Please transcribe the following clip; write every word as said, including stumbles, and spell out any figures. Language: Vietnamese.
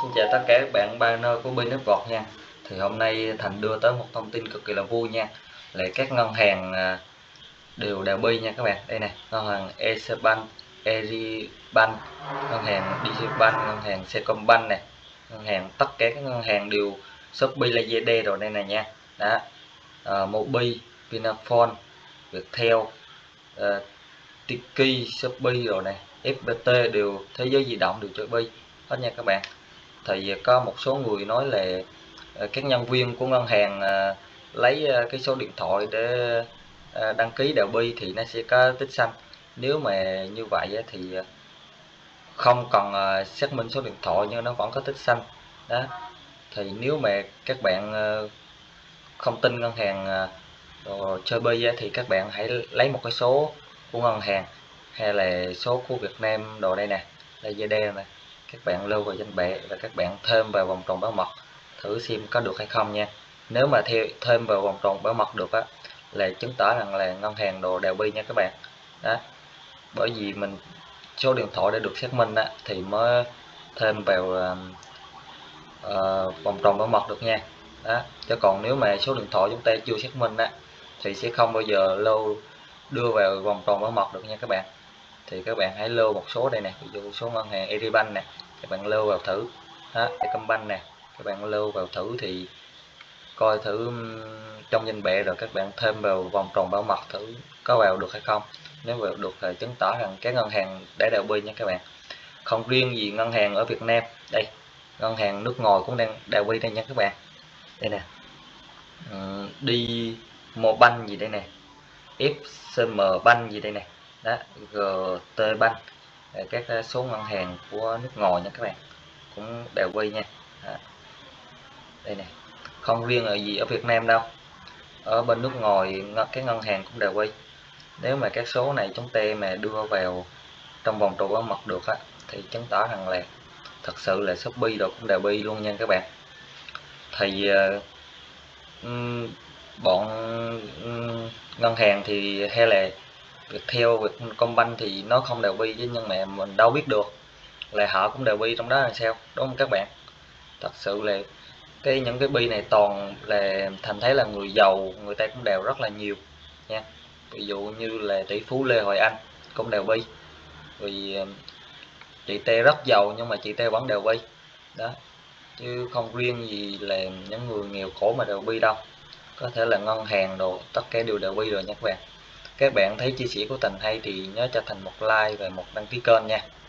Xin chào tất cả các bạn banner của bên nước ngọt nha. Thì hôm nay Thành đưa tới một thông tin cực kỳ là vui nha. Là các ngân hàng đều đều bi nha các bạn. Đây này, ngân hàng Eximbank, Agribank, ngân hàng Digibank, ngân hàng Sacombank này, ngân hàng tất cả các ngân hàng đều Shopee, Lazada rồi đây này nha. Đó. Uh, Mobi, Vinaphone, Viettel, uh, Tiki, Shopee rồi này, ép pê tê đều, Thế giới di động đều chơi bi hết nha các bạn. Thì có một số người nói là các nhân viên của ngân hàng lấy cái số điện thoại để đăng ký đèo bi thì nó sẽ có tích xanh. Nếu mà như vậy thì không cần xác minh số điện thoại nhưng nó vẫn có tích xanh đó. Thì nếu mà các bạn không tin ngân hàng đồ chơi bi thì các bạn hãy lấy một cái số của ngân hàng hay là số của Việt Nam đồ đây nè, đây giê đê này, các bạn lưu vào danh bạ và các bạn thêm vào vòng tròn bảo mật thử xem có được hay không nha. Nếu mà theo thêm vào vòng tròn bảo mật được á là chứng tỏ rằng là ngân hàng đồ đèo bi nha các bạn đó. Bởi vì mình số điện thoại đã được xác minh á thì mới thêm vào uh, vòng tròn bảo mật được nha đó. Chứ còn nếu mà số điện thoại chúng ta chưa xác minh á thì sẽ không bao giờ lưu đưa vào vòng tròn bảo mật được nha các bạn. Thì các bạn hãy lưu một số đây nè, ví dụ số ngân hàng Agribank nè, các bạn lưu vào thử đó, Techcombank nè, các bạn lưu vào thử thì coi thử trong danh bạ rồi các bạn thêm vào vòng tròn bảo mật thử có vào được hay không. Nếu vào được thì chứng tỏ rằng các ngân hàng đã đèo bi nha các bạn. Không riêng gì ngân hàng ở Việt Nam, đây ngân hàng nước ngoài cũng đang đèo bi đây nha các bạn. Đây nè, ừ, đi Mobank gì đây nè, ép xê em Bank gì đây nè, đó, giê tê Bank, các số ngân hàng của nước ngoài nha các bạn cũng đều bi nha đó. Đây nè, không riêng ở gì ở Việt Nam đâu, ở bên nước ngoài cái ngân hàng cũng đều bi. Nếu mà các số này chúng ta mà đưa vào trong vòng tròn bảo mật được á thì chứng tỏ rằng là thật sự là Shopee rồi cũng đều bi luôn nha các bạn. Thì uh, bọn um, ngân hàng thì hay là Viettel, Vietcombank thì nó không đều bi chứ, nhưng mà mình đâu biết được là họ cũng đều bi trong đó là sao, đúng không các bạn? Thật sự là cái những cái bi này toàn là Thành thấy là người giàu người ta cũng đều rất là nhiều nha. Ví dụ như là tỷ phú Lê Hoài Anh cũng đều bi, vì chị T rất giàu nhưng mà chị T vẫn đều bi đó, chứ không riêng gì là những người nghèo khổ mà đều bi đâu. Có thể là ngân hàng đồ tất cả đều đều bi rồi nha các bạn. Các bạn thấy chia sẻ của Thành hay thì nhớ cho Thành một like và một đăng ký kênh nha.